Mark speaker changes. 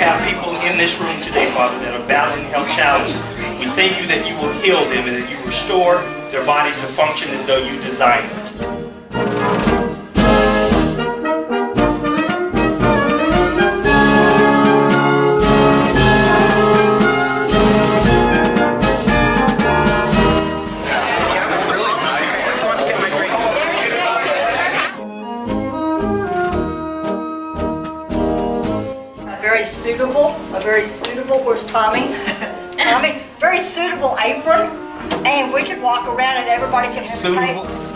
Speaker 1: have people in this room today, Father, that are battling health challenges. We thank you that you will heal them and that you restore their body to function as though you designed it.
Speaker 2: A very suitable, where's Tommy? Tommy, very suitable apron, and we could walk around and everybody can have a table.